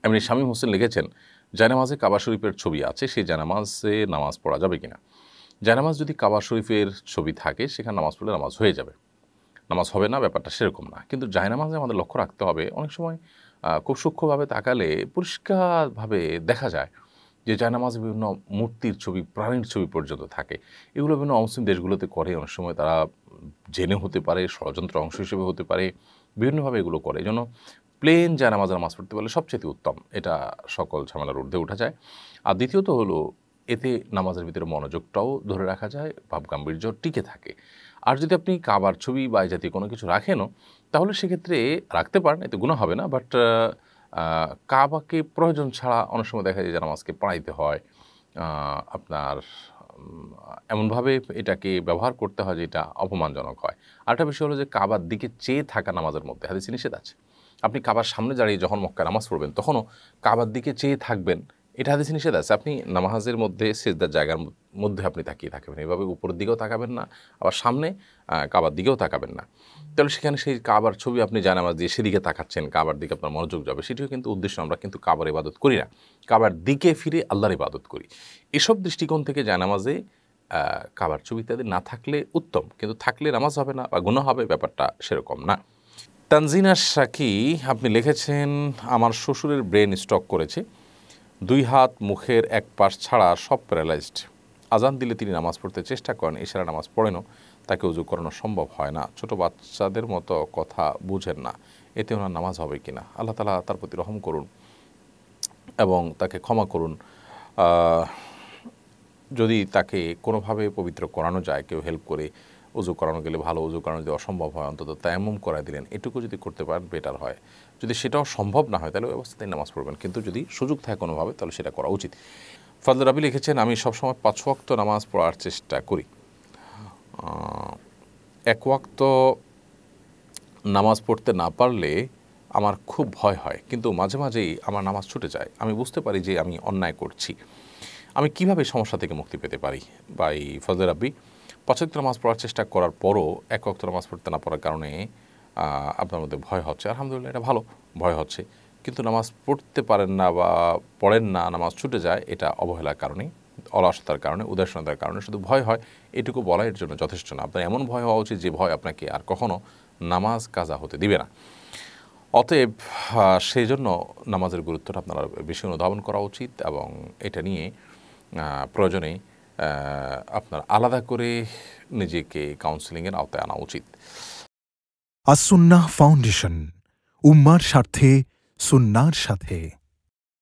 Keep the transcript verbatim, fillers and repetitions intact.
এমনি শামীম হোসেন লিখেছেন, জায়নামাজে কাবা শরীফের ছবি আছে, সেই জায়নামাজে নামাজ পড়া যাবে কিনা? জায়নামাজ যদি কাবা শরীফের ছবি থাকে সেখানে নামাজ পড়লে নামাজ হয়ে যাবে, নামাজ হবে না ব্যাপারটা সেরকম না। কিন্তু জায়নামাজে আমাদের লক্ষ্য রাখতে হবে, অনেক সময় খুব সূক্ষ্মভাবে তাকালে পরিষ্কারভাবে দেখা যায় যে জায়নামাজে বিভিন্ন মূর্তির ছবি, প্রাণীর ছবি পর্যন্ত থাকে। এগুলো বিভিন্ন অমুসলিম দেশগুলোতে করে, অনেক সময় তারা জেনে হতে পারে, ষড়যন্ত্র অংশ হিসেবে হতে পারে, বিভিন্নভাবে এগুলো করে। এই জন্য প্লেন জায়নামাজে নামাজ পড়তে পারলে সবচেয়ে উত্তম, এটা সকল ঝামেলার ঊর্ধ্বে উঠা যায়। আর দ্বিতীয়ত হলো, এতে নামাজের ভিতরে মনোযোগটাও ধরে রাখা যায়, ভাবগাম্ভীর্য টিকে থাকে। আর যদি আপনি কাবার ছবি বা এই জাতীয় কোনো কিছু রাখেনও, তাহলে সেক্ষেত্রে রাখতে পারেন, এতে গুনাহ হবে না। বাট কাবাকে প্রয়োজন ছাড়া অনেক সময় দেখা যায় যে নামাজকে পড়াইতে হয়, আপনার এমনভাবে এটাকে ব্যবহার করতে হয় যে এটা অপমানজনক হয়। আরেকটা বিষয় হলো যে কাবার দিকে চেয়ে থাকা নামাজের মধ্যে হাদিসে নিষেধ আছে। আপনি কাবার সামনে দাঁড়িয়ে যখন মক্কায় নামাজ পড়বেন তখনও কাবার দিকে চেয়ে থাকবেন, এটা হাদিসে নিষেধ আছে। আপনি নামাজের মধ্যে সিজদার জায়গার মধ্যে আপনি তাকিয়ে থাকবেন, এভাবে উপরের দিকেও তাকাবেন না, আবার সামনে কাবার দিকেও তাকাবেন না। তাহলে সেখানে সেই কাবার ছবি আপনি জায়নামাজ দিয়ে সেদিকে তাকাচ্ছেন, কাবার দিকে আপনার মনোযোগ যাবে, সেটিও কিন্তু উদ্দেশ্য। আমরা কিন্তু কাবার ইবাদত করি না, কাবার দিকে ফিরে আল্লাহর ইবাদত করি। এসব দৃষ্টিকোণ থেকে জায়নামাজে কাবার ছবি ইত্যাদি না থাকলে উত্তম, কিন্তু থাকলে নামাজ হবে না বা গুনাহ হবে, ব্যাপারটা সেরকম না। তানজিনা শাকি আপনি লিখেছেন, আমার শ্বশুরের ব্রেন স্ট্রোক করেছে, দুই হাত মুখের এক পাশ ছাড়া সব প্যারালাইজড। আজান দিলে তিনি নামাজ পড়তে চেষ্টা করেন, এছাড়া নামাজ পড়েনও, তাকে উজু করানো সম্ভব হয় না। ছোট বাচ্চাদের মতো কথা বুঝেন না, এতে ওনার নামাজ হবে কি না? আল্লাহ তাআলা তার প্রতি রহম করুন এবং তাকে ক্ষমা করুন। যদি তাকে কোনোভাবে পবিত্র করানো যায়, কেউ হেল্প করে, উজু করানো গেলে ভালো, উজু করানো যদি অসম্ভব হয় অন্তত তায়াম্মুম করায় দিলেন, এটুকু যদি করতে পারেন বেটার হয়। যদি সেটাও সম্ভব না হয় তাহলে ওই অবস্থাতেই নামাজ পড়বেন, কিন্তু যদি সুযোগ থাকে কোনোভাবে তাহলে সেটা করা উচিত। ফজল রাবি লিখেছেন, আমি সবসময় পাঁচ ওয়াক্ত নামাজ পড়ার চেষ্টা করি, এক ওয়াক্ত নামাজ পড়তে না পারলে আমার খুব ভয় হয়, কিন্তু মাঝে মাঝেই আমার নামাজ ছুটে যায়। আমি বুঝতে পারি যে আমি অন্যায় করছি, আমি কিভাবে সমস্যা থেকে মুক্তি পেতে পারি? বা এই ফজল রাব্বি, পাঁচ ওয়াক্ত নামাজ পড়ার চেষ্টা করার পরও এক ওয়াক্ত নামাজ পড়তে না পারার কারণে আপনার মধ্যে ভয় হচ্ছে, আলহামদুলিল্লাহ এটা ভালো, ভয় হচ্ছে, কিন্তু নামাজ পড়তে পারেন না বা পড়েন না, নামাজ ছুটে যায়, এটা অবহেলার কারণে, অলসতার কারণে, উদাসীনতার কারণে শুধু ভয় হয়, এটুকু বলা এর জন্য যথেষ্ট না। আপনার এমন ভয় হওয়া উচিত যে ভয় আপনাকে আর কখনো নামাজ কাজা হতে দিবে না। অতএব সেই জন্য নামাজের গুরুত্বটা আপনারা বেশি অনুধাবন করা উচিত এবং এটা নিয়ে প্রয়োজনে আপনার আলাদা করে নিজেকে কাউন্সেলিংয়ের আওতায় আনা উচিত। আস-সুন্নাহ ফাউন্ডেশন, উম্মার স্বার্থে সুন্নাহর সাথে।